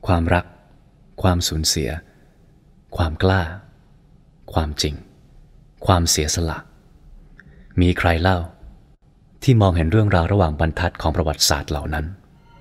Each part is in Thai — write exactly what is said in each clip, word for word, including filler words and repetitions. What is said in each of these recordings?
ความรักความสูญเสียความกล้าความจริงความเสียสละมีใครเล่าที่มองเห็นเรื่องราวระหว่างบรรทัดของประวัติศาสตร์เหล่านั้น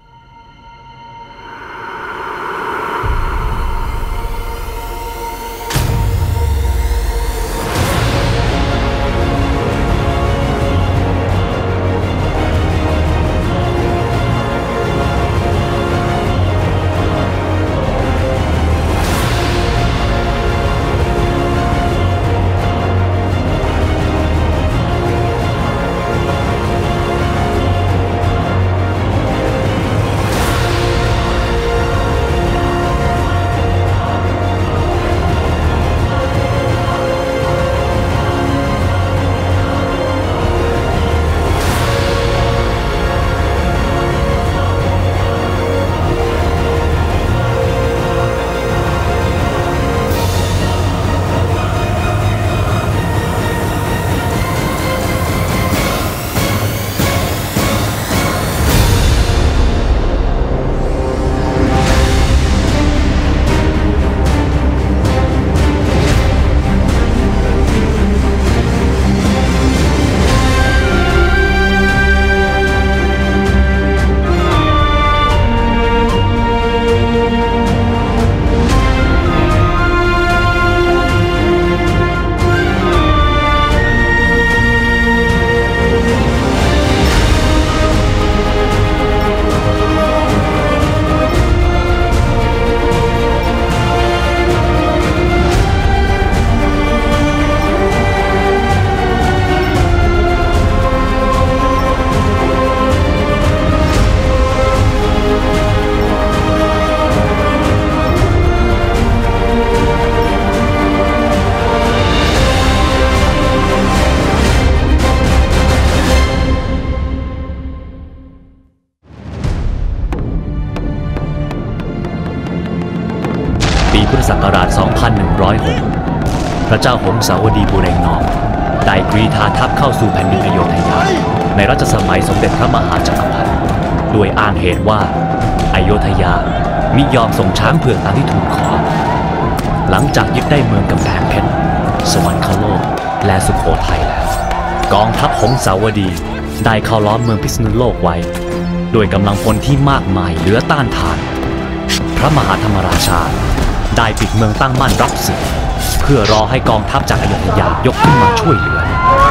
พุทธศักราช สองพันหนึ่งร้อยหก พระเจ้าหงสาวดีบุเรงนองได้กรีธาทัพเข้าสู่แผ่นดินอโยธยาในรัชสมัยสมเด็จพระมหาจักรพรรดิด้วยอ้างเหตุว่าอโยธยามิยอมส่งช้างเผือกตามที่ทูลขอหลังจากยึดได้เมืองกำแพงเพชรสวรรคโลกและสุโขทัยแล้วกองทัพหงสาวดีได้เข้าล้อมเมืองพิษณุโลกไว้ด้วยกำลังพลที่มากมายเหลือต้านทานพระมหาธรรมราชาได้ปิดเมืองตั้งมั่นรับศึกเพื่อรอให้กองทัพจากอโยธยายกขึ้นมาช่วยเหลือ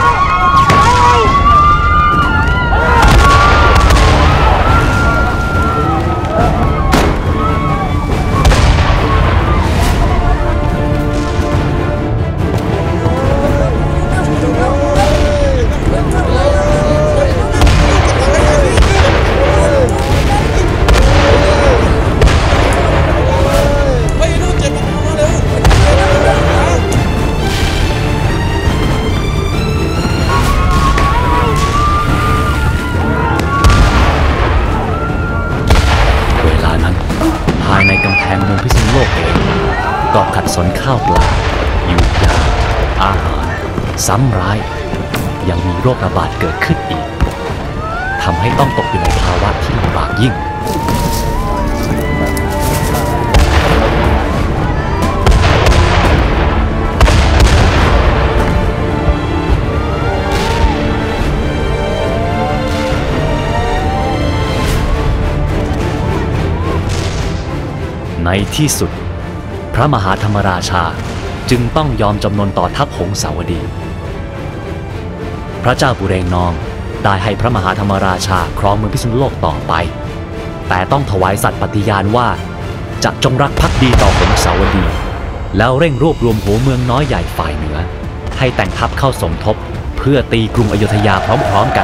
ก็ขัดสนข้าวปลายูยาอาหารซ้ำร้ายยังมีโรคระบาดเกิดขึ้นอีกทำให้ต้องตกอยู่ในภาวะที่ลำบากยิ่งในที่สุดพระมหาธรรมราชาจึงต้องยอมจำนนต่อทัพหงสาวดีพระเจ้าบุเรงนองได้ให้พระมหาธรรมราชาครองเมืองพิษณุโลกต่อไปแต่ต้องถวายสัตย์ปฏิญาณว่าจะจงรักภักดีต่อหงสาวดีแล้วเร่งรวบรวมหัวเมืองน้อยใหญ่ฝ่ายเหนือให้แต่งทัพเข้าสมทบเพื่อตีกรุงอโยธยาพร้อมๆกัน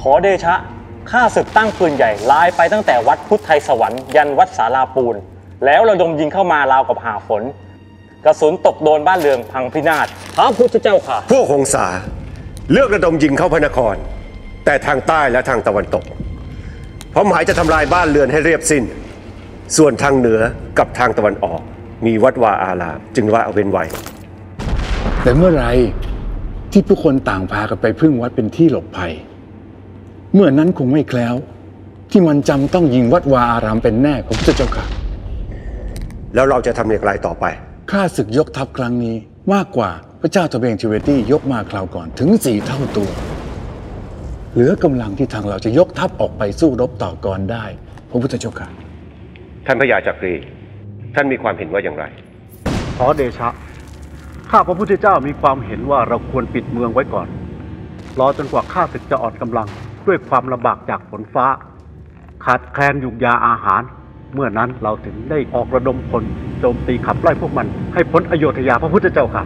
อเดชะข้าศึกตั้งปืนใหญ่ลายไปตั้งแต่วัดพุทธไทยสวรรค์ยันวัดศาลาปูนแล้วระดมยิงเข้ามาราวกับหาฝนกระสุนตกโดนบ้านเรือนพังพินาศพระพุทธเจ้าค่ะพวกหงสาเลือกระดมยิงเข้าพระนครแต่ทางใต้และทางตะวันตกเพราะหมายจะทำลายบ้านเรือนให้เรียบสิ้นส่วนทางเหนือกับทางตะวันออกมีวัดวาอารามจึงละเอาเว้นไว้แต่เมื่อไรที่ผู้คนต่างพากันไปพึ่งวัดเป็นที่หลบภัยเมื่อนั้นคงไม่แคล้วที่มันจำต้องยิงวัดวาอารามเป็นแน่พระพุทธเจ้าค่ะแล้วเราจะทำอย่างไรต่อไปข้าศึกยกทัพครั้งนี้มากกว่าพระเจ้าตะเบงเทเวตี้ยกมาคราวก่อนถึงสี่เท่าตัวเหลือกำลังที่ทางเราจะยกทัพออกไปสู้รบต่อกรได้พระพุทธเจ้าค่ะท่านพระยาจักรีท่านมีความเห็นว่าอย่างไรขอเดชะข้าพระพุทธเจ้ามีความเห็นว่าเราควรปิดเมืองไว้ก่อนรอจนกว่าข้าศึกจะอ่อนกำลังด้วยความลำบากจากฝนฟ้าขาดแคลนยุกยาอาหารเมื่อนั้นเราถึงได้ออกระดมพลโจมตีขับไล่พวกมันให้พ้นอโยธยาพระพุทธเจ้าค่ะ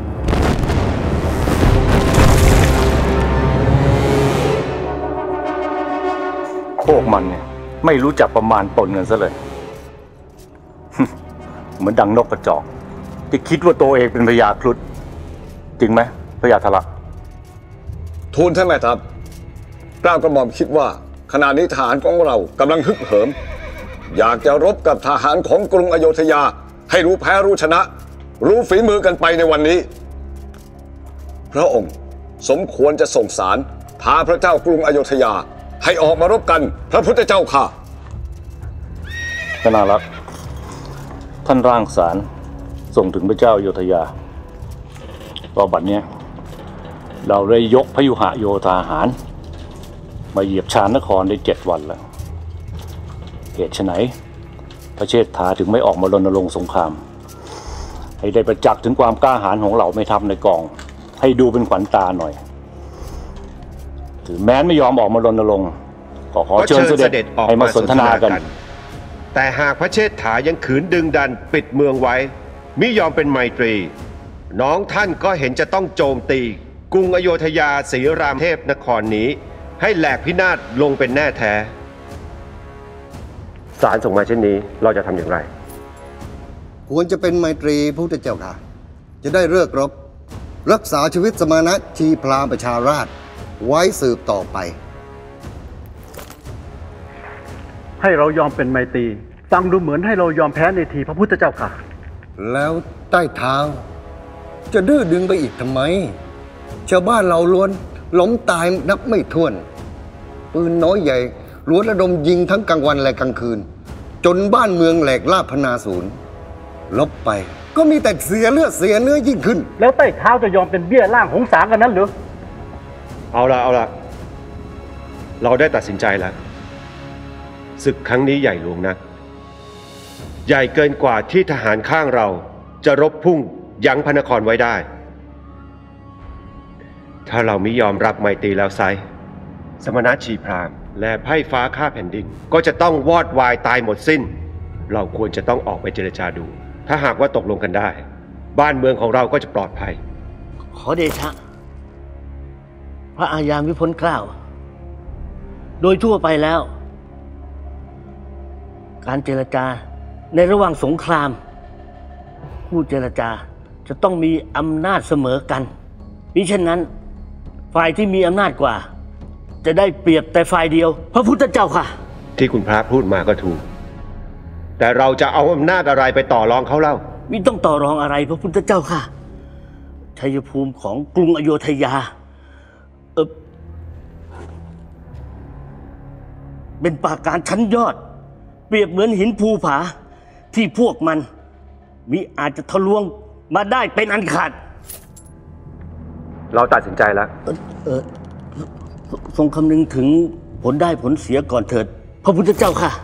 พวกมันเนี่ยไม่รู้จักประมาณตนกันซะเลย เหมือนดังนกกระจอกที่คิดว่าตัวเองเป็นพญาครุฑจริงไหมพญาทละทูลท่านแม่ทัพกล้าวกระหม่อมคิดว่าขณะนี้ทหารของเรากำลังฮึกเหิมอยากจะรบกับทหารของกรุงอโยธยาให้รู้แพ้รู้ชนะรู้ฝีมือกันไปในวันนี้พระองค์สมควรจะส่งสารพาพระเจ้ากรุงอโยธยาให้ออกมารบกันพระพุทธเจ้าค่ะธนารักษ์ท่านร่างสารส่งถึงพระเจ้าอโยธยาตอนบัดนี้เราได้ยกพยุหโยธาหารมาเหยียบชานนครได้เจ็ดวันแล้วเหตุไฉนพระเชษฐาถึงไม่ออกมารณรงค์สงครามให้ได้ประจักษ์ถึงความกล้าหาญของเหล่าแม่ทัพในกองให้ดูเป็นขวัญตาหน่อยถึงแม้ไม่ยอมออกมารณรงค์ก็ขอเชิญเสด็จให้มาสนทนากันแต่หากพระเชษฐายังขืนดึงดันปิดเมืองไว้มิยอมเป็นไมตรีน้องท่านก็เห็นจะต้องโจมตีกรุงอโยธยาศรีรามเทพนครนี้ให้แหลกพินาศลงเป็นแน่แท้ศาลส่งมาเช่นนี้เราจะทำอย่างไรควรจะเป็นไมตรีพระพุทธเจ้าค่ะจะได้เลิกรบรักษาชีวิตสมณะชีพราหมณ์ประชาราษฎร์ไว้สืบต่อไปให้เรายอมเป็นไมตรีฟังดูเหมือนให้เรายอมแพ้ในทีพระพุทธเจ้าค่ะแล้วใต้เท้าจะดื้อดึงไปอีกทำไมชาวบ้านเราล้วนล้มตายนับไม่ถ้วนปืนน้อยใหญ่ล้วนระดมยิงทั้งกลางวันและกลางคืนจนบ้านเมืองแหลกลาภนาศูนย์ลบไปก็มีแต่เสียเลือดเสียเนื้อยิ่งขึ้นแล้วใต้เท้าจะยอมเป็นเบี้ยล่างหงสากันนั้นหรือเอาละเอาละเราได้ตัดสินใจแล้วศึกครั้งนี้ใหญ่หลวงนะใหญ่เกินกว่าที่ทหารข้างเราจะรบพุ่งยั้งพระนครไว้ได้ถ้าเราไม่ยอมรับไมตรีแล้วไซสมณะชีพราหมณ์และไพร่ฟ้าข้าแผ่นดินก็จะต้องวอดวายตายหมดสิ้นเราควรจะต้องออกไปเจรจาดูถ้าหากว่าตกลงกันได้บ้านเมืองของเราก็จะปลอดภัยขอเดชะพระอาญามิพ้นเกล้าโดยทั่วไปแล้วการเจรจาในระหว่างสงครามผู้เจรจาจะต้องมีอำนาจเสมอกันมิเช่นนั้นฝ่ายที่มีอำนาจกว่าจะได้เปรียบแต่ฝ่ายเดียวพระพุทธเจ้าค่ะที่คุณพระพูดมาก็ถูกแต่เราจะเอาอำนาจอะไรไปต่อรองเขาเล่ามิต้องต่อรองอะไรพระพุทธเจ้าค่ะชัยภูมิของกรุงอโยธยาเออเป็นปราการชั้นยอดเปรียบเหมือนหินภูผาที่พวกมันมิอาจจะทะลวงมาได้เป็นอันขาดเราตัดสินใจแล้วเออเออทรงคำนึงถึงผลได้ผลเสียก่อนเถิดพระพุทธเจ้าค่ะ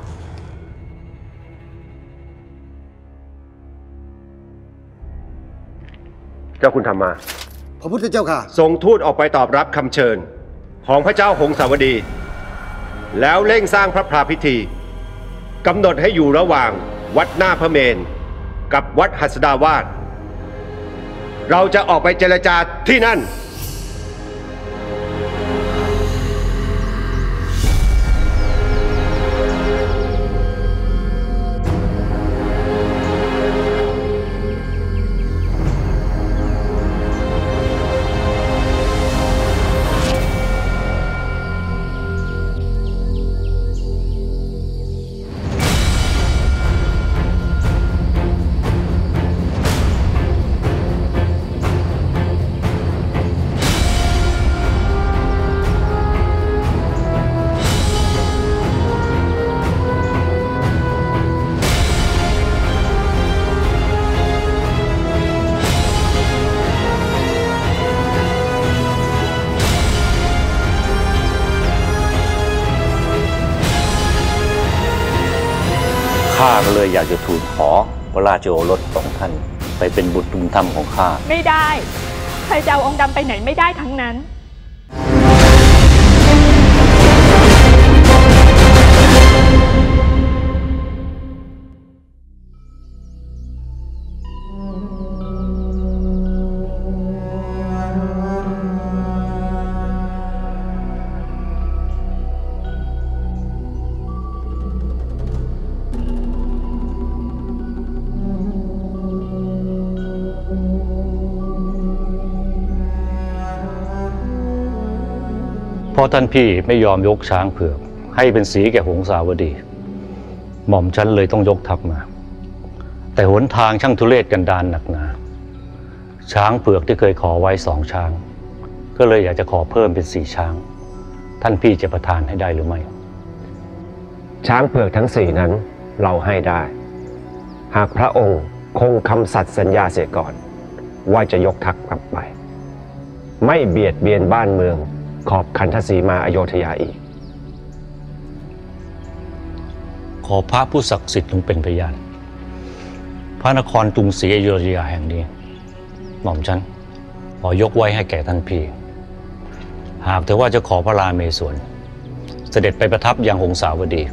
เจ้าคุณทำมาพระพุทธเจ้าค่ะส่งทูตออกไปตอบรับคำเชิญของพระเจ้าหงสาวดีแล้วเร่งสร้างพระพราพิธีกำหนดให้อยู่ระหว่างวัดหน้าพระเมรุกับวัดหัสดาวาสเราจะออกไปเจรจาที่นั่นข้าก็เลยอยากจะทูลขอพระราชโอรสของท่านไปเป็นบุตรบุญธรรมของข้าไม่ได้ใครจะเอาองค์ดำไปไหนไม่ได้ทั้งนั้นเพราะท่านพี่ไม่ยอมยกช้างเผือกให้เป็นสีแก่หงสาวดีหม่อมฉันเลยต้องยกทัพมาแต่หนทางช่างทุเรศกันดารหนักหนาช้างเผือกที่เคยขอไว้สองช้างก็เลยอยากจะขอเพิ่มเป็นสี่ช้างท่านพี่จะประทานให้ได้หรือไม่ช้างเผือกทั้งสี่นั้นเราให้ได้หากพระองค์คงคำสัตย์สัญญาเสียก่อนว่าจะยกทัพกลับไปไม่เบียดเบียนบ้านเมืองขอบขันธสีมาอโยธยาอีกขอพระผู้ศักดิ์สิทธิ์ลงเป็นพยานพระนครกรุงศรีอโยธยาแห่งนี้หม่อมฉันขอยกไว้ให้แก่ท่านพี่หากแต่ว่าจะขอพระราเมศวรเสด็จไปประทับยังหงสาวดี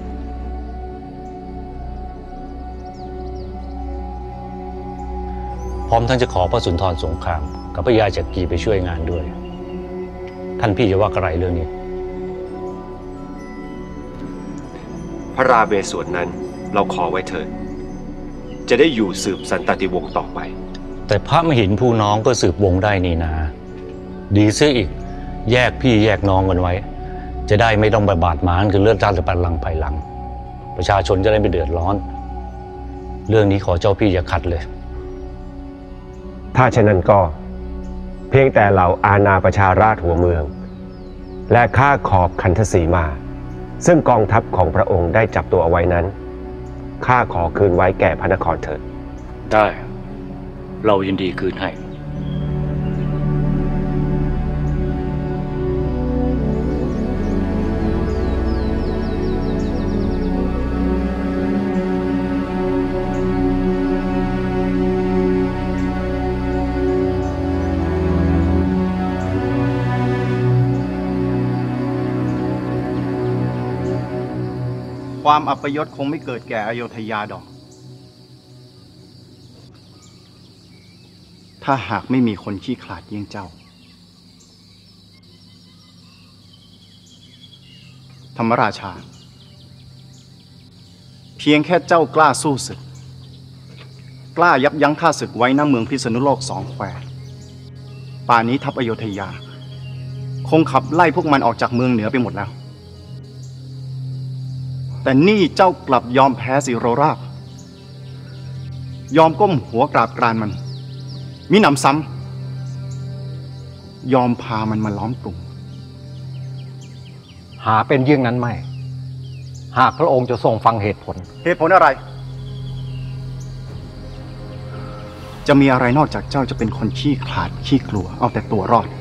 พร้อมทั้งจะขอพระสุนทรสงครามกับพระยาจักรีไปช่วยงานด้วยท่านพี่จะว่าอะไรเรื่องนี้พระราเมศวรนั้นเราขอไว้เถิดจะได้อยู่สืบสันตติวงศ์ต่อไปแต่พระมหินผู้น้องก็สืบวงได้นี่นาดีเสียอีกแยกพี่แยกน้องกันไว้จะได้ไม่ต้องบาดหมางคือเลือดราชบัลลังก์ภายหลังประชาชนจะได้ไม่เดือดร้อนเรื่องนี้ขอเจ้าพี่อย่าขัดเลยถ้าเช่นนั้นก็เพียงแต่เหล่าอาณาประชาราษฎร์หัวเมืองและข้าขอบขันธสีมาซึ่งกองทัพของพระองค์ได้จับตัวเอาไว้นั้นข้าขอคืนไว้แก่พระนครเถิดได้เรายินดีคืนให้ความอัปยศคงไม่เกิดแก่อโยธยาดอกถ้าหากไม่มีคนขี้ขลาดเยี่ยงเจ้าธรรมราชาเพียงแค่เจ้ากล้าสู้ศึกกล้ายับยั้งข้าศึกไว้ณเมืองพิษณุโลกสองแควป่านนี้ทัพอโยธยาคงขับไล่พวกมันออกจากเมืองเหนือไปหมดแล้วแต่นี่เจ้ากลับยอมแพ้สิโรราบยอมก้มหัวกราบกรานมันมิหนำซ้ำยอมพามันมาล้อมกลุ่มหาเป็นยิ่งนั้นไม่หากพระองค์จะทรงฟังเหตุผลเหตุผลอะไรจะมีอะไรนอกจากเจ้าจะเป็นคนขี้ขลาดขี้กลัวเอาแต่ตัวรอด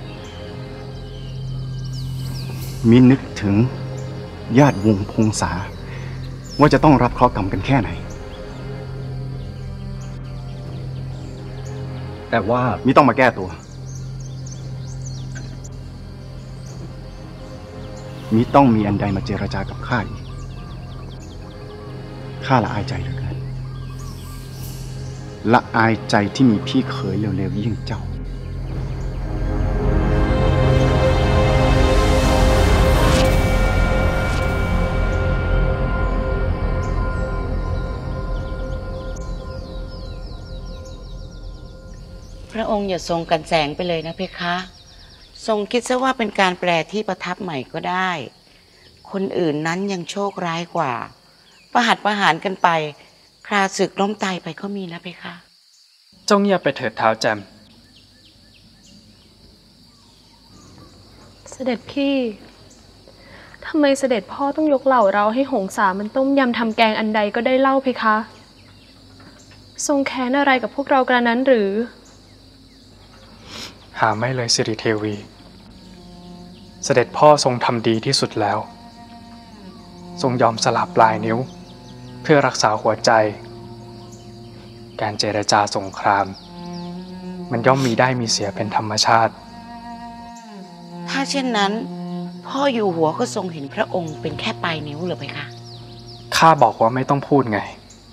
มินึกถึงญาติวงพงษาว่าจะต้องรับเคราะห์กรรมกันแค่ไหนแต่ว่ามิต้องมาแก้ตัวมิต้องมีอันใดมาเจรจากับข้าอีกข้าละอายใจเหลือเกินละอายใจที่มีพี่เขยเร็วๆยิ่งเจ้าพระองค์อย่าทรงกันแสงไปเลยนะเพคะทรงคิดซะว่าเป็นการแปลที่ประทับใหม่ก็ได้คนอื่นนั้นยังโชคร้ายกว่าประหัตประหารกันไปคราศึกล้มตายไปก็มีนะเพคะจงเงียบไปเถิดเท้าแจมเสด็จพี่ทำไมเสด็จพ่อต้องยกเหล่าเราให้หงสามันต้มยำทำแกงอันใดก็ได้เล่าเพคะทรงแค้นอะไรกับพวกเรากระนั้นหรือหาไม่เลยสิริเทวีเสด็จพ่อทรงทำดีที่สุดแล้วทรงยอมสละปลายนิ้วเพื่อรักษาหัวใจ การเจรจาสงครามมันย่อมมีได้มีเสียเป็นธรรมชาติถ้าเช่นนั้นพ่ออยู่หัวก็ทรงเห็นพระองค์เป็นแค่ปลายนิ้วหรือไปคะข้าบอกว่าไม่ต้องพูดไง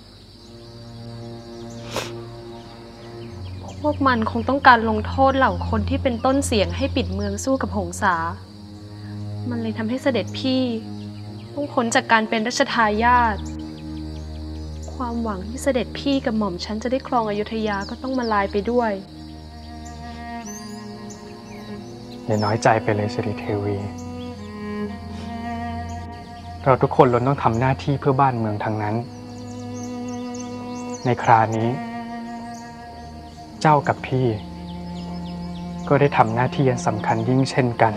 พวกมันคงต้องการลงโทษเหล่าคนที่เป็นต้นเสียงให้ปิดเมืองสู้กับหงสามันเลยทำให้เสด็จพี่ต้องพ้นจากการเป็นรัชทายาทความหวังที่เสด็จพี่กับหม่อมฉันจะได้ครองอยุธยาก็ต้องมาลายไปด้วยอย่าน้อยใจไปเลยสิริเทวีเราทุกคนล้วนต้องทำหน้าที่เพื่อบ้านเมืองทั้งนั้นในครานี้เจ้ากับพี่ก็ได้ทำหน้าที่อันสำคัญยิ่งเช่นกัน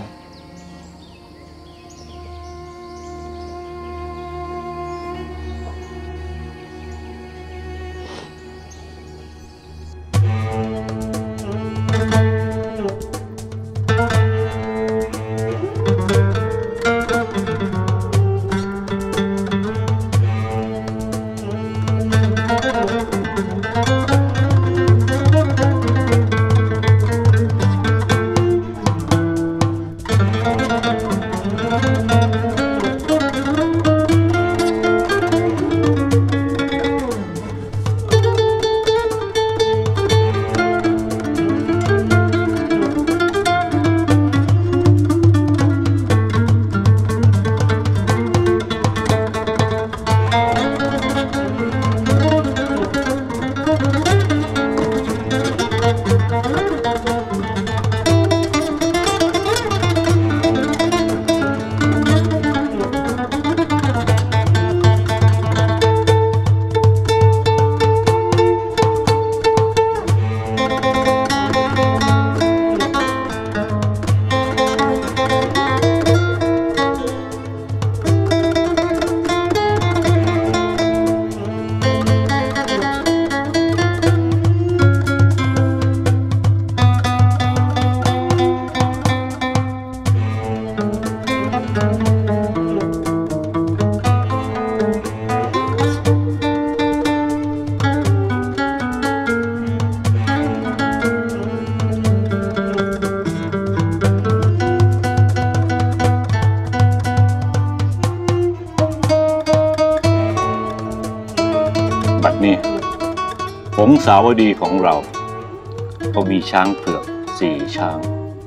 หงสาวดีของเราก็มีช้างเผือกสี่ช้าง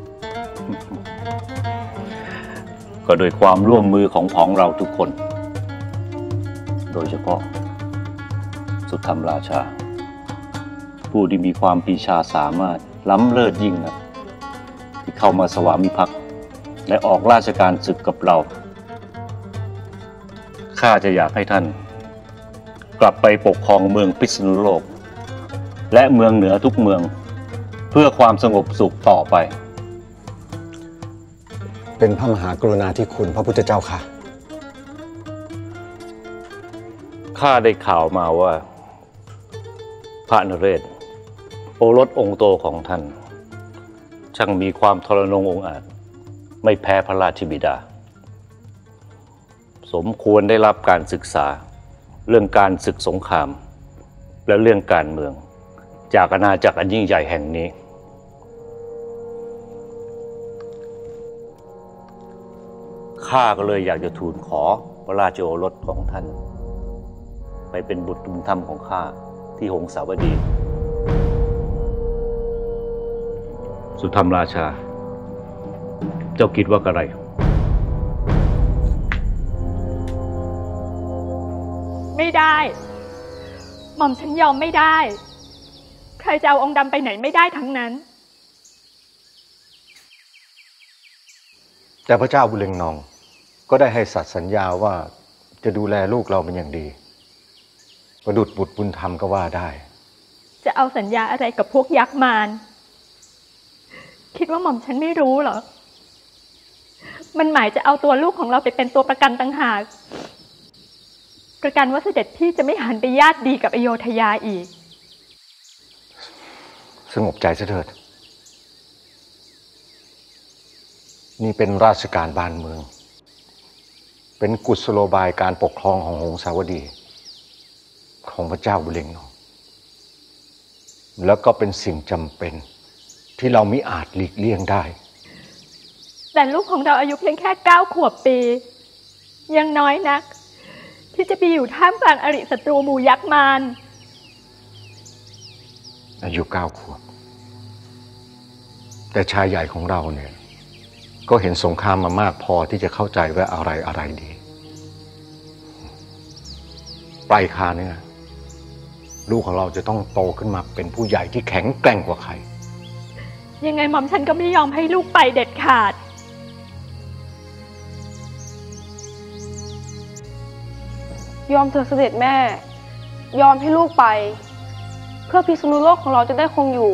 ก็โดยความร่วมมือของผองเราทุกคนโดยเฉพาะสุธรรมราชาผู้ที่มีความปรีชาสามารถล้ำเลิศยิ่งนะที่เข้ามาสวามิภักดิ์และออกราชการศึกกับเราข้าจะอยากให้ท่านกลับไปปกครองเมืองพิษณุโลกและเมืองเหนือทุกเมืองเพื่อความสงบสุขต่อไปเป็นพระมหากรุณาธิคุณพระพุทธเจ้าค่ะข้าได้ข่าวมาว่าพระนเรศโอรสองค์โตของท่านช่างมีความทรนงองอาจไม่แพ้พระราชบิดาสมควรได้รับการศึกษาเรื่องการศึกสงครามและเรื่องการเมืองจากอาณาจักรอันยิ่งใหญ่แห่งนี้ข้าก็เลยอยากจะทูลขอพระราชโอรสของท่านไปเป็นบุตรบุญธรรมของข้าที่หงสาวดีสุธรรมราชาเจ้าคิดว่าอะไรไม่ได้หม่อมฉันยอมไม่ได้ใครจะเอาองค์ดำไปไหนไม่ได้ทั้งนั้นแต่พระเจ้าบุเรงนองก็ได้ให้สัตย์สัญญาว่าจะดูแลลูกเราเป็นอย่างดีประดุจบุตรบุญธรรมก็ว่าได้จะเอาสัญญาอะไรกับพวกยักษ์มารคิดว่าหม่อมฉันไม่รู้เหรอมันหมายจะเอาตัวลูกของเราไปเป็นตัวประกันต่างหากประกันว่าเสด็จพี่จะไม่หันไปญาติดีกับอโยธยาอีกสงบใจเถิดนี่เป็นราชการบ้านเมืองเป็นกุศโลบายการปกครองของหงสาวดีของพระเจ้าบุเรงนองแล้วก็เป็นสิ่งจำเป็นที่เรามิอาจหลีกเลี่ยงได้แต่ลูกของเราอายุเพียงแค่เก้าขวบปียังน้อยนักที่จะไปอยู่ท่ามกลางอริศัตรูหมู่ยักษ์มารอายุเก้าขวบแต่ชายใหญ่ของเราเนี่ยก็เห็นสงครามมามากพอที่จะเข้าใจว่าอะไรอะไรดีปลายคาเนี่ยลูกของเราจะต้องโตขึ้นมาเป็นผู้ใหญ่ที่แข็งแกร่งกว่าใครยังไงหม่อมฉันก็ไม่ยอมให้ลูกไปเด็ดขาดยอมเถอะเสด็จแม่ยอมให้ลูกไปเพื่อพิษณุโลกของเราจะได้คงอยู่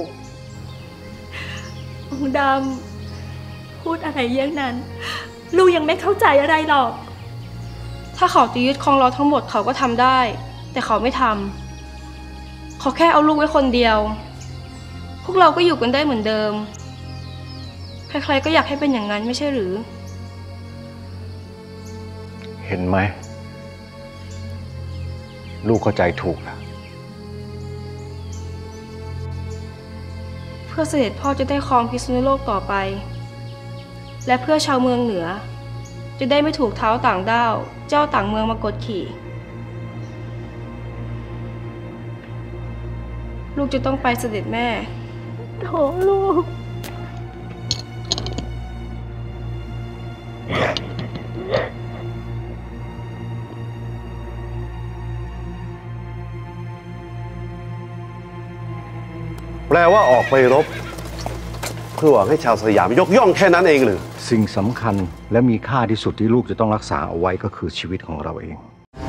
องค์ดำพูดอะไรเยี่ยงนั้นลูกยังไม่เข้าใจอะไรหรอกถ้าเขาจะยึดครองเราทั้งหมดเขาก็ทำได้แต่เขาไม่ทำเขาแค่เอาลูกไว้คนเดียวพวกเราก็อยู่กันได้เหมือนเดิมใครๆก็อยากให้เป็นอย่างนั้นไม่ใช่หรือเห็นไหมลูกเข้าใจถูกแล้วเพื่อเสด็จพ่อจะได้ครองพิษณุโลกต่อไปและเพื่อชาวเมืองเหนือจะได้ไม่ถูกเท้าต่างด้าวเจ้าต่างเมืองมากดขี่ลูกจะต้องไปเสด็จแม่โถลูกแปลว่าออกไปรบเพื่อหวังให้ชาวสยามยกย่องแค่นั้นเองหรือสิ่งสำคัญและมีค่าที่สุดที่ลูกจะต้องรักษาเอาไว้ก็คือชีวิตของเราเอง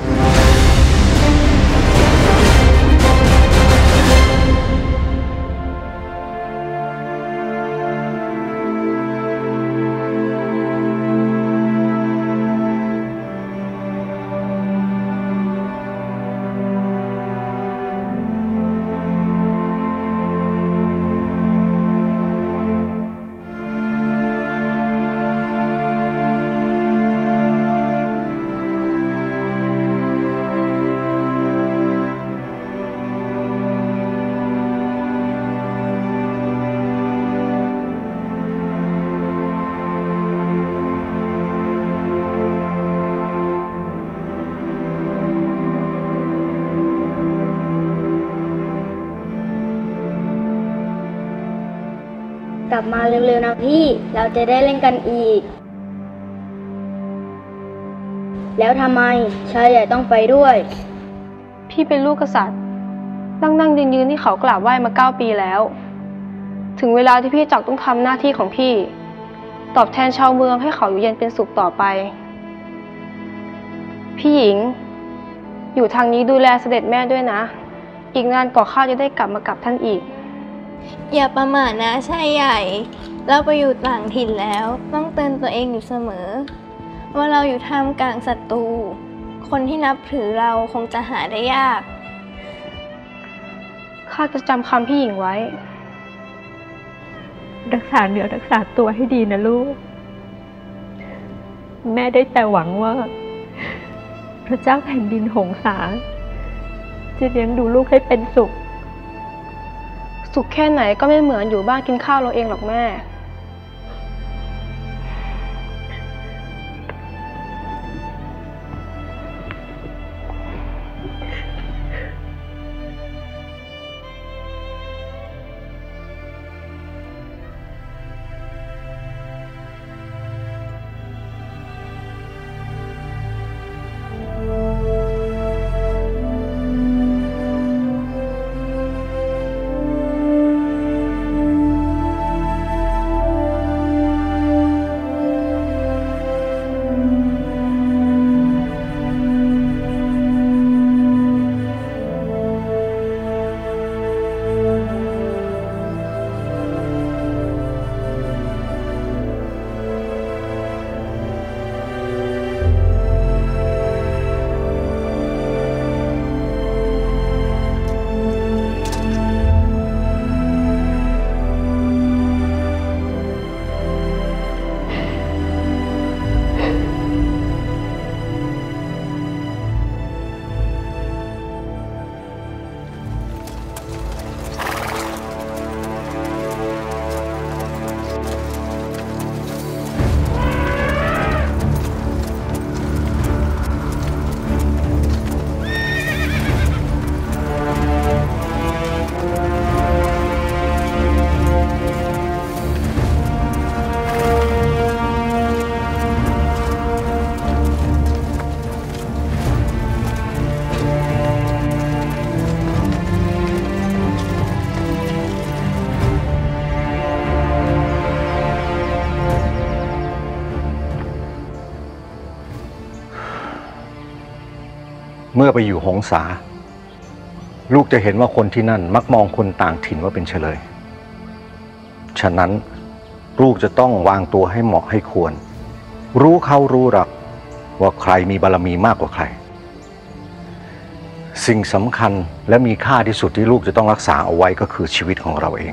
กลับมาเร็วๆนะพี่เราจะได้เล่นกันอีกแล้วทำไมชายใหญ่ต้องไปด้วยพี่เป็นลูกกษัตริย์นั่งนั่งยืนยืนที่เขากราบไหว้มาเก้าปีแล้วถึงเวลาที่พี่จักต้องทำหน้าที่ของพี่ตอบแทนชาวเมืองให้เขาอยู่เย็นเป็นสุขต่อไปพี่หญิงอยู่ทางนี้ดูแลเสด็จแม่ด้วยนะอีกนานกว่าข้าจะได้กลับมากับท่านอีกอย่าประมาทนะชายใหญ่เราไปอยู่ต่างถิ่นแล้วต้องเตือนตัวเองอยู่เสมอว่าเราอยู่ท่ามกลางศัตรูคนที่นับถือเราคงจะหาได้ยากข้าจะจำคำพี่หญิงไว้รักษาเนื้อรักษาตัวให้ดีนะลูกแม่ได้แต่หวังว่าพระเจ้าแผ่นดินหงสาจะเลี้ยงดูลูกให้เป็นสุขสุขแค่ไหนก็ไม่เหมือนอยู่บ้านกินข้าวเราเองหรอกแม่มื่อไปอยู่หงสาลูกจะเห็นว่าคนที่นั่นมักมองคนต่างถิ่นว่าเป็นเฉลยฉะนั้นลูกจะต้องวางตัวให้เหมาะให้ควรรู้เขารู้รักว่าใครมีบารมีมากกว่าใครสิ่งสำคัญและมีค่าที่สุดที่ลูกจะต้องรักษาเอาไว้ก็คือชีวิตของเราเอง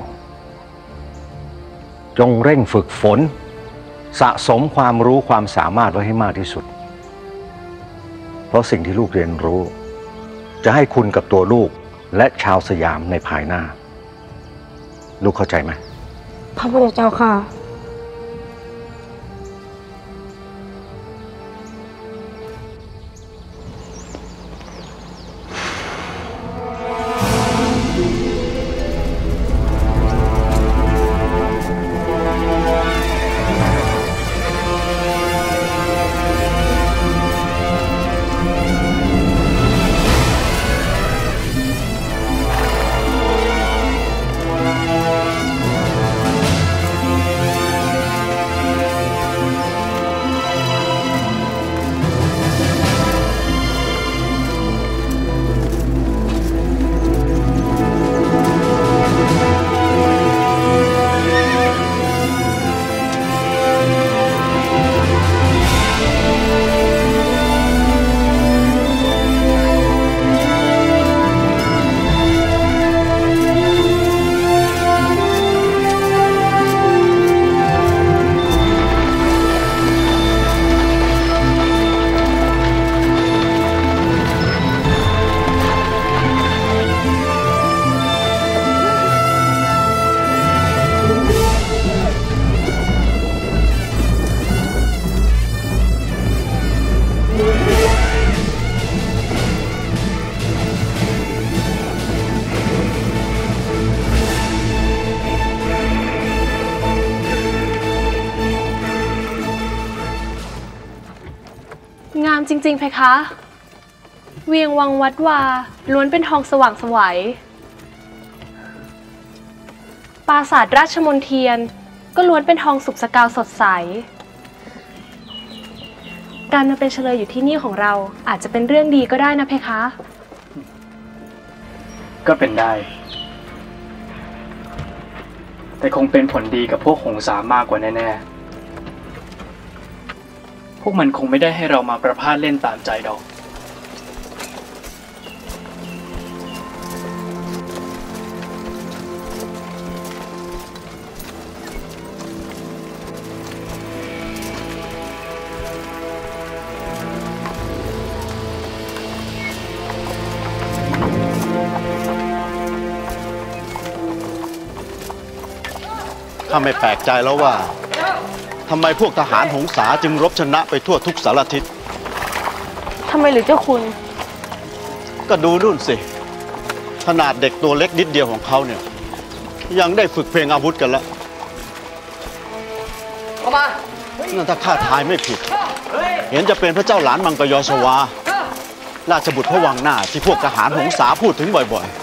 จงเร่งฝึกฝนสะสมความรู้ความสามารถไว้ให้มากที่สุดเพราะสิ่งที่ลูกเรียนรู้จะให้คุณกับตัวลูกและชาวสยามในภายหน้าลูกเข้าใจไหมพระพุทธเจ้าค่ะงามจริงๆเพคะเวียงวังวัดวาล้วนเป็นทองสว่างไสวปราสาทราชมนเทียนก็ล้วนเป็นทองสุกสกาวสดใสการมาเป็นเฉลยอยู่ที่นี่ของเราอาจจะเป็นเรื่องดีก็ได้นะเพคะก็เป็นได้แต่คงเป็นผลดีกับพวกหงสามากกว่าแน่ๆพวกมันคงไม่ได้ให้เรามาประพาสเล่นตามใจดอกข้าไม่แปลกใจแล้วว่าทำไมพวกทหารหงสาจึงรบชนะไปทั่วทุกสารทิศทำไมหรือเจ้าคุณก็ดูนู่นสิขนาดเด็กตัวเล็กนิดเดียวของเขาเนี่ยยังได้ฝึกเพลงอาวุธกันแล้วนั่นถ้าข้าทายไม่ผิดเห็นจะเป็นพระเจ้าหลานมังกรยศวาราชบุตรพระวังหน้าที่พวกทหารหงสาพูดถึงบ่อยๆ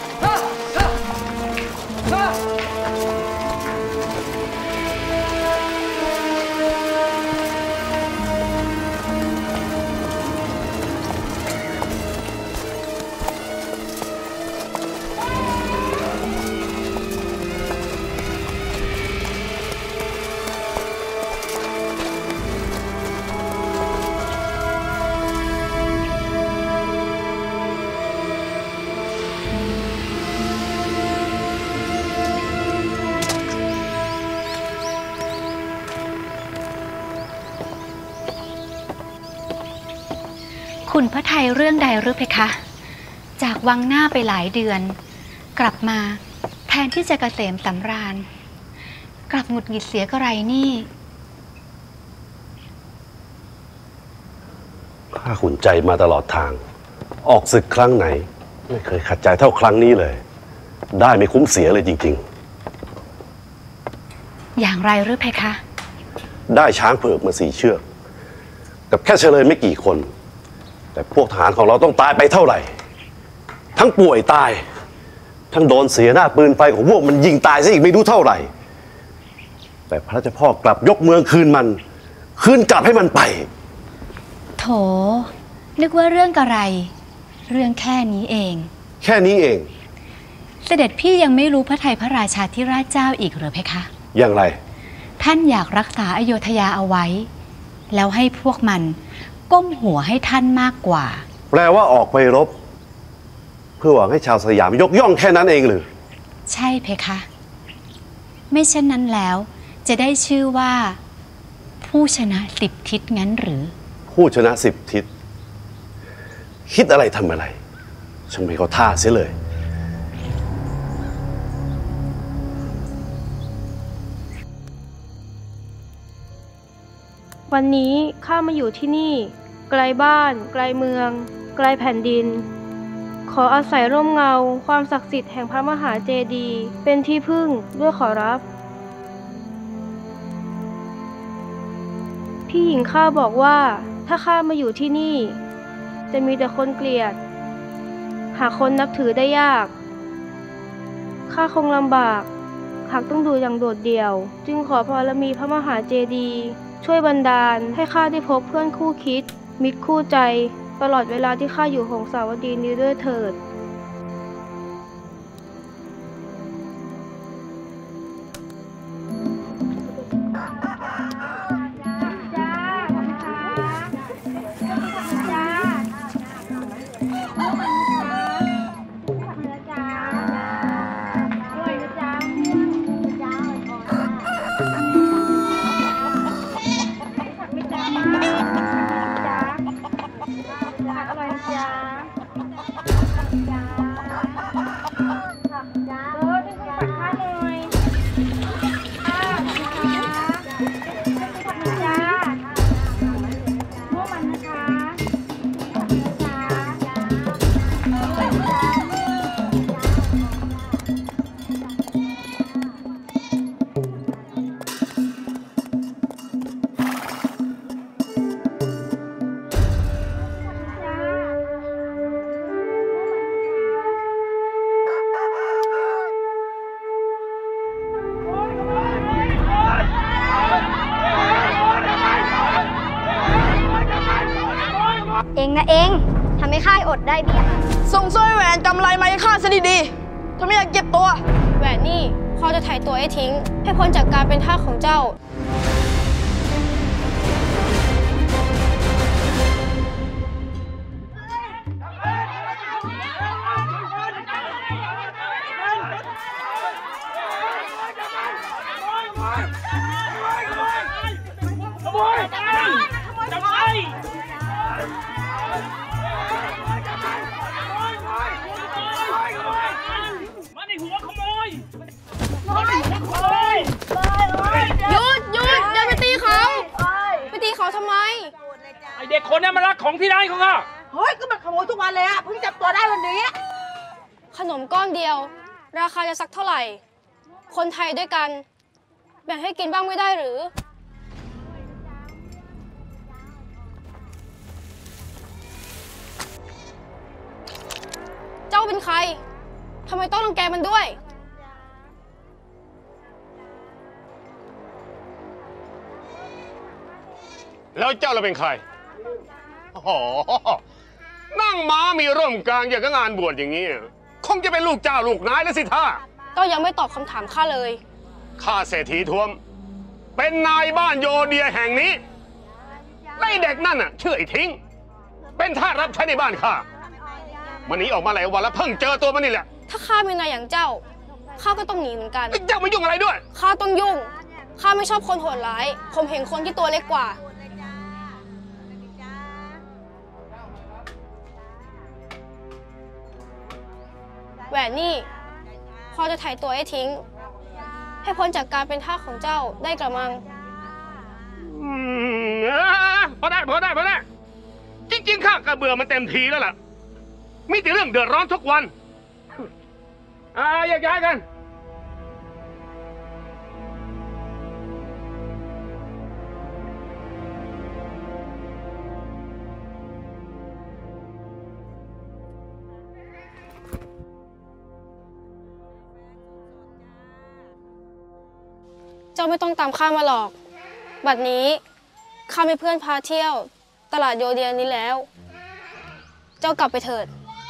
ขุนพระไทยเรื่องใดหรือเพคะจากวังหน้าไปหลายเดือนกลับมาแทนที่จะเกษมสำราญกลับหงุดหงิดเสียก็ไรนี่ข้าขุนใจมาตลอดทางออกศึกครั้งไหนไม่เคยขัดใจเท่าครั้งนี้เลยได้ไม่คุ้มเสียเลยจริงๆอย่างไรหรือเพคะได้ช้างเผือกมาสี่เชือกกับแค่เฉลยไม่กี่คนแต่พวกทหารของเราต้องตายไปเท่าไหร่ทั้งป่วยตายทั้งโดนเสียหน้าปืนไฟของพวกมันยิงตายซะอีกไม่รู้เท่าไหร่แต่พระเจ้าพ่อกลับยกเมืองคืนมันคืนกลับให้มันไปโถนึกว่าเรื่องกระไรเรื่องแค่นี้เองแค่นี้เองเสด็จพี่ยังไม่รู้พระทัยพระราชาธิราชเจ้าอีกหรือเพคะอย่างไรท่านอยากรักษาอโยธยาเอาไว้ แล้วให้พวกมันก้มหัวให้ท่านมากกว่าแปลว่าออกไปรบ เพื่อหวังให้ชาวสยามยกย่องแค่นั้นเองหรือใช่เพคะ ไม่เช่นนั้นแล้วจะได้ชื่อว่าผู้ชนะสิบทิศงั้นหรือผู้ชนะสิบทิศคิดอะไรทำอะไรช่างไม่เข้าท่าเสียเลยวันนี้ข้ามาอยู่ที่นี่ไกลบ้านไกลเมืองไกลแผ่นดินขออาศัยร่มเงาความศักดิ์สิทธิ์แห่งพระมหาเจดีย์เป็นที่พึ่งด้วยขอรับพี่หญิงข้าบอกว่าถ้าข้ามาอยู่ที่นี่จะมีแต่คนเกลียดหาคนนับถือได้ยากข้าคงลำบากหากต้องดูอย่างโดดเดี่ยวจึงขอพรมีพระมหาเจดีย์ช่วยบันดาลให้ข้าได้พบเพื่อนคู่คิดมิตรคู่ใจตลอดเวลาที่ข้าอยู่หงสาวดีนี้ด้วยเถิดเองนะเองทำให้ข้าอดได้เบี้ยส่งสร้อยแหวนกำไรมาให้ข้าซะดีๆถ้าไม่อยากเก็บตัวแหวนนี่เขาจะถ่ายตัวให้ทิ้งให้พ้นจากการเป็นทาสของเจ้าหยุดหยุดอย่าไปตีเขาไปตีเขาทำไมไอเด็กคนนี้มารักของที่ร้านเขาค่ะเฮ้ยก็มันขโมยทุกวันเลยอะเพิ่งจับตัวได้วันนี้ขนมก้อนเดียวราคาจะสักเท่าไหร่คนไทยด้วยกันแบ่งให้กินบ้างไม่ได้หรือเจ้าเป็นใครทำไมต้องรังแกมันด้วยแล้วเจ้าเราเป็นใครโอ้โหนั่งม้ามีร่มกลางอย่างกับงานบวชอย่างนี้คงจะเป็นลูกเจ้าลูกนายแล้วสิท่าก็ยังไม่ตอบคำถามข้าเลยข้าเศรษฐีท้วมเป็นนายบ้านโยเดียแห่งนี้ไอ้เด็กนั่นน่ะชื่อไอ้ทิ้งเป็นทาสรับใช้ในบ้านข้ามันหนีออกมาหลายวันแล้วเพิ่งเจอตัวมันนี่แหละถ้าข้าเป็นนายอย่างเจ้าข้าก็ต้องหนีเหมือนกันเจ้าไม่ยุ่งอะไรด้วยข้าต้องยุ่งข้าไม่ชอบคนโหดร้ายผมเห็นคนที่ตัวเล็กกว่าแหวนนี่พอจะถ่ายตัวให้ทิ้งให้พ้นจากการเป็นทาสของเจ้าได้กระมังพอได้พอได้พอได้จริงๆข้าก็เบื่อมันเต็มทีแล้วล่ะมีแต่เรื่องเดือดร้อนทุกวันอ่าแยกย้ายกันเจ้าไม่ต้องตามข้ามาหรอกบัดนี้ข้ามีเพื่อนพาเที่ยวตลาดโยเดียนี้แล้วเจ้ากลับไปเถิด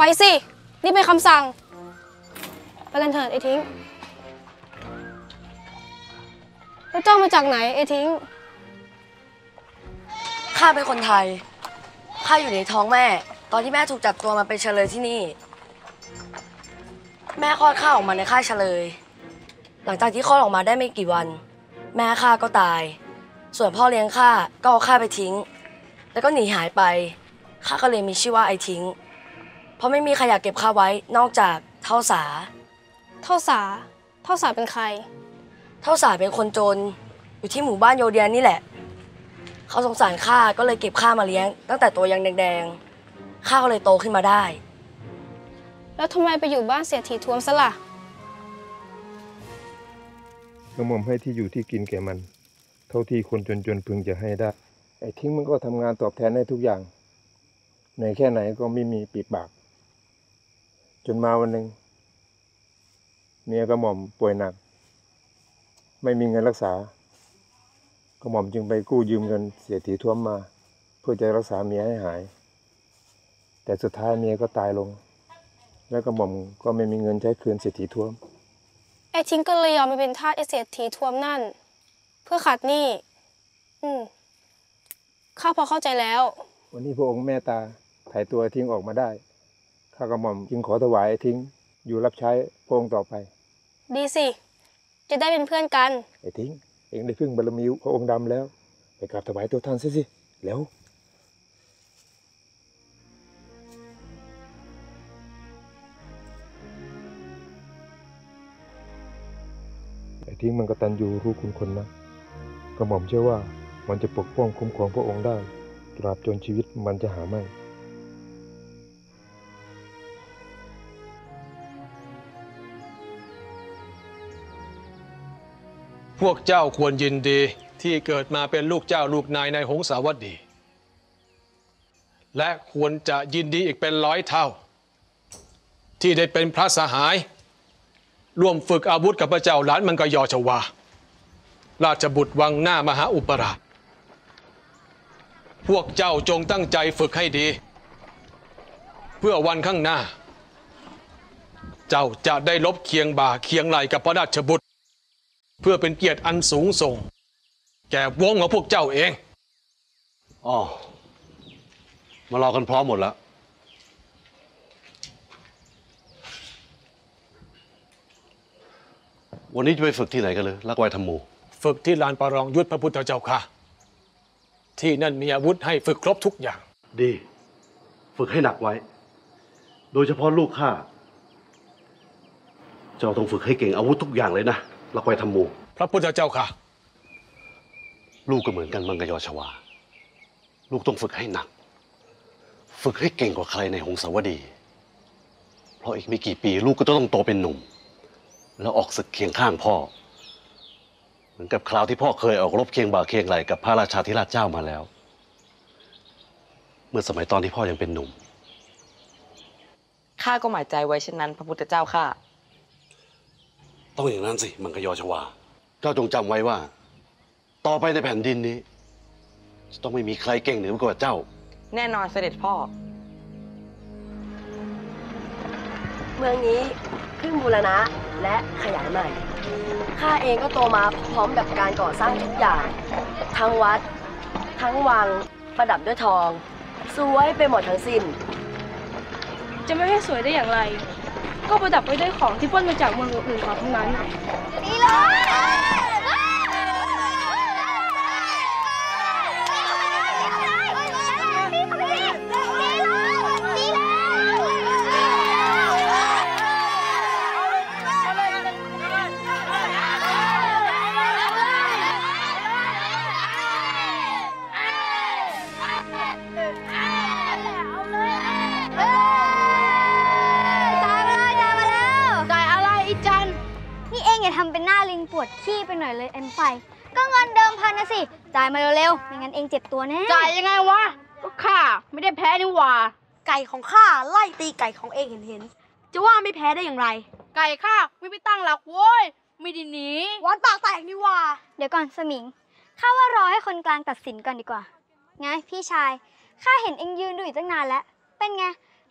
ไปสิ นี่เป็นคำสั่ง ไปกันเถิดไอ้ทิ้ง แล้วเจ้ามาจากไหนไอ้ทิ้งข้าเป็นคนไทย ข้าอยู่ในท้องแม่ ตอนที่แม่ถูกจับตัวมาเป็นเฉลยที่นี่ แม่คลอดข้าออกมาในค่ายเฉลย หลังจากที่คลอดออกมาได้ไม่กี่วัน แม่ข้าก็ตาย ส่วนพ่อเลี้ยงข้าก็เอาข้าไปทิ้ง แล้วก็หนีหายไป ข้าก็เลยมีชื่อว่าไอ้ทิ้ง เพราะไม่มีใครอยากเก็บข้าไว้นอกจากเท่าสาเท่าสา เท่าสาเป็นใครเท่าสาเป็นคนจนอยู่ที่หมู่บ้านโยเดียนนี่แหละ เขาสงสารข้าก็เลยเก็บข้ามาเลี้ยงตั้งแต่ตัวยังแดงๆ ข้าก็เลยโตขึ้นมาได้แล้วทำไมไปอยู่บ้านเสียทีทวมซะล่ะกระหม่อมให้ที่อยู่ที่กินแก่มัน เท่าที่คนจนๆพึงจะให้ได้ ไอ้ทิ้งมันก็ทำงานตอบแทนได้ทุกอย่างในแค่ไหนก็ไม่มีปิดปาก จนมาวันหนึ่งเมียกระหม่อมป่วยหนัก ไม่มีเงินรักษากระหม่อมจึงไปกู้ยืมเงินเสียทีท้วมมา เพื่อจะรักษาเมียให้หาย แต่สุดท้ายเมียก็ตายลง แล้วกระหม่อมก็ไม่มีเงินใช้คืนเสียทีท้วมไอ้ทิ้งก็เลยยอมไปเป็นทาสไอ้เศรษฐีทวมนั่น เพื่อขัดหนี้ อืมข้าพอเข้าใจแล้ววันนี้พระองค์เมตตาถ่ายตัวทิ้งออกมาได้ ข้ากระหม่อมจึงขอถวายทิ้งอยู่รับใช้พระองค์ต่อไปดีสิ จะได้เป็นเพื่อนกันไอ้ทิ้งเองได้พึ่งบารมีพระองค์ดำแล้ว ไปกราบถวายตัวท่านซิสิแล้วไอ้ทิ้งมันกตัญญูรู้คุณคนนะกระหม่อมเชื่อว่ามันจะปกป้องคุ้มครองพระองค์ได้ตราบจนชีวิตมันจะหาไม่พวกเจ้าควรยินดีที่เกิดมาเป็นลูกเจ้าลูกนายในหงสาวดี และควรจะยินดีอีกเป็นร้อยเท่า ที่ได้เป็นพระสหายร่วมฝึกอาวุธกับพระเจ้าหลานมังกรยอชวา ราชบุตรวังหน้ามหาอุปราช พวกเจ้าจงตั้งใจฝึกให้ดี เพื่อวันข้างหน้า เจ้าจะได้ลบเคียงบ่าเคียงไหลกับพระราชบุตร เพื่อเป็นเกียรติอันสูงส่งแก่วงของพวกเจ้าเองอ๋อมารอกันพร้อมหมดแล้ววันนี้จะไปฝึกที่ไหนกันเลยลักไวทำหมู่ฝึกที่ลานประลองยุทธพระพุทธเจ้าค่ะที่นั่นมีอาวุธให้ฝึกครบทุกอย่างดี ฝึกให้หนักไว้ โดยเฉพาะลูกข้าเจ้าต้องฝึกให้เก่งอาวุธทุกอย่างเลยนะลักไวทำหมู่พระพุทธเจ้าค่ะลูกก็เหมือนกันมังกรยอชวาลูกต้องฝึกให้หนัก ฝึกให้เก่งกว่าใครในหงสาวดีเพราะอีกไม่กี่ปีลูกก็ต้องโตเป็นหนุ่มแล้วออกศึกเคียงข้างพ่อเหมือนกับคราวที่พ่อเคยออกรบเคียงบ่าเคียงไหลกับพระราชาธิราชเจ้ามาแล้ว เมื่อสมัยตอนที่พ่อยังเป็นหนุ่มข้าก็หมายใจไว้เช่นนั้นพระพุทธเจ้าข้าต้องอย่างนั้นสิมังกรยอชวาเจ้าจงจำไว้ว่าต่อไปในแผ่นดินนี้จะต้องไม่มีใครเก่งเหนือกว่าเจ้าแน่นอนเสด็จพ่อเมืองนี้เพิ่งบูรณะและขยายใหม่ข้าเองก็โตมาพร้อมกับการก่อสร้างทุกอย่างทั้งวัดทั้งวังประดับด้วยทองสวยไปหมดทั้งสิ้นจะไม่ให้สวยได้อย่างไรก็ประดับไว้ด้วยของที่ปล้นมาจากเมืองอื่นๆทั้งนั้นนี่เลยทำเป็นหน้าลิงปวดขี้ไปหน่อยเลยเอ็มไฟก็เงินเดิมพันนะสิจ่ายมาเร็วๆไม่งั้นเองเจ็บตัวแน่จ่ายยังไงวะก็ข้าไม่ได้แพ้นี่หว่าไก่ของข้าไล่ตีไก่ของเองเห็นเห็นจะว่าไม่แพ้ได้อย่างไรไก่ข้าไม่ไปตั้งหลักโว้ยไม่ได้หนีวันปากแตกนี่หว่าเดี๋ยวก่อนสมิงข้าว่ารอให้คนกลางตัดสินก่อนดีกว่าไงพี่ชายข้าเห็นเองยืนดูอยู่ตั้งนานแล้วเป็นไง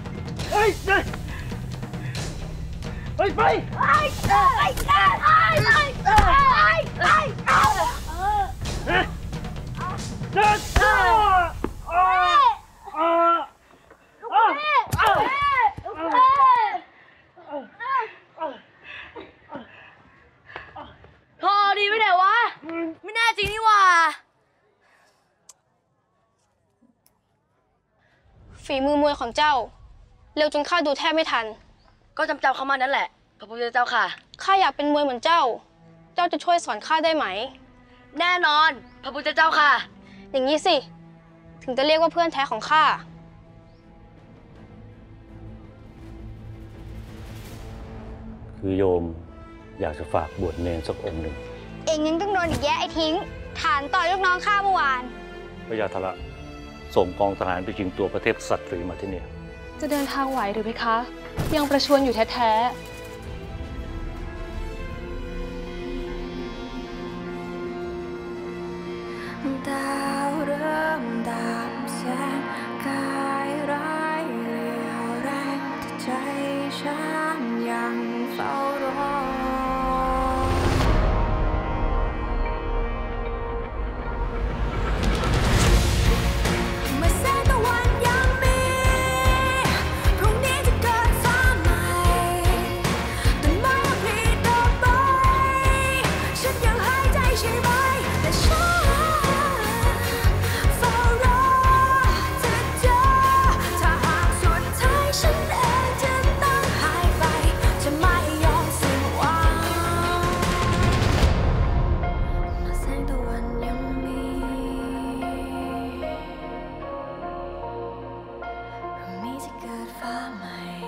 เฮ้ยเฮ้ยเฮ้ยไปไอ้ไอ้ไอ้ไอ้ไอ้ไอ้ไอ้ไอ้เดินต่อลูกเพ่ลูกเพ่พอดีไม่ได้วะ ไม่แน่จริงนี่หว่าฝีมือมวยของเจ้า เร็วจนข้าดูแทบไม่ทันก็จำจำเขามานั่นแหละพระพุทธเจ้าค่ะข้าอยากเป็นมวยเหมือนเจ้า เจ้าจะช่วยสอนข้าได้ไหมแน่นอนพระพุทธเจ้าค่ะอย่างนี้สิ ถึงจะเรียกว่าเพื่อนแท้ของข้าคือโยมอยากจะฝากบวชเนรสักองค์หนึ่งเองยังต้องโดนอีกแย่ไอ้ทิ้ง ฐานต่อยลูกน้องข้าเมื่อวานพระยาธระส่งกองทหารไปชิงตัวพระเทพสัตรีมาที่นี่จะเดินทางไหวหรือไม่คะ ยังประชวรอยู่แท้ดาวเริ่มดำแสงกายร้ายเรียวแรงที่ใจฉันยังเฝ้ารอเมื่อแสงตะวันยังมีพรุ่งนี้จะเกิดฟ้าใหม่ต้นไม้ยังผลิดอกใบฉันยังหายใจใช่ไหมแต่ฉันฟ้าใหม่